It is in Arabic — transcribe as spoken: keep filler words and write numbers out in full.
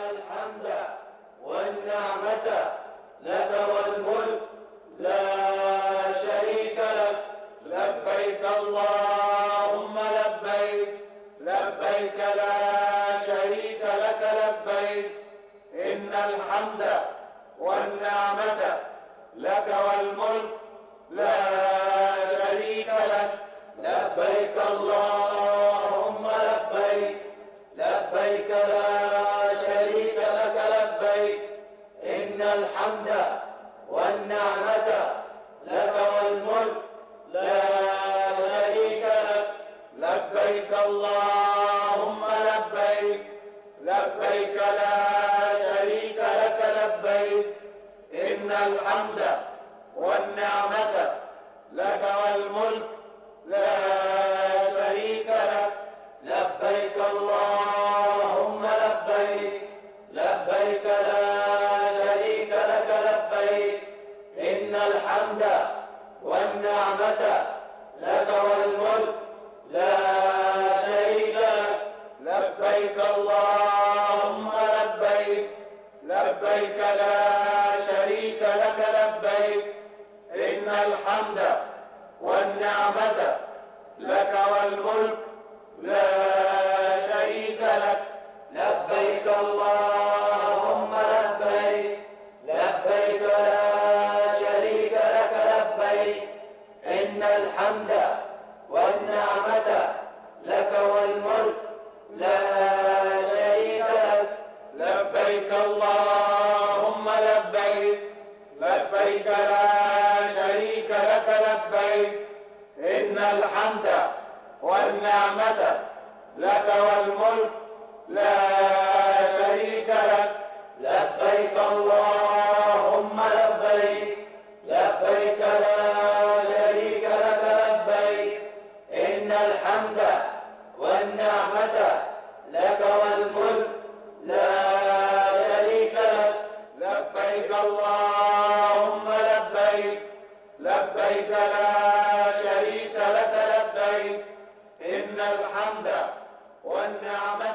الحمد والنعمة لك والملك لا شريك لك. لبيك اللهم لبيك، لبيك لا شريك لك لبيك. إن الحمد والنعمة لك والملك لا شريك لك. لبيك اللهم لبيك، لبيك لا شريك لك لبيك. إن الحمد والنعمة لك والملك لا شريك لك. لبيك اللهم لبيك، لبيك لا شريك لك لبيك. إن الحمد والنعمة لك والملك لا شريك لك. لبيك اللهم لبيك، لبيك لا شريك لك لبيك. إن الحمد والنعمة لك والملك لا شريك لك. لبيك اللهم لبيك، لبيك لا شريك لك لبيك. إن الحمد والنعمة لك والملك لا شريك لك. لبيك اللهم لبيك، لبيك لا شريك لك لبيك. إن الحمد والنعمة لك والملك لا شريك لك. لبيك اللهم لبيك، لبيك لا شريك لك لبيك. إن الحمد والنعمة لك والملك لا شريك لك. لبيك اللهم لبيك، لبيك لا شريك لك لبيك. إن الحمد والنعمة لك والملك لا شريك لك. لبيك اللهم لبيك، لبيك لا شريك لك لبيك. إن الحمد والنعمة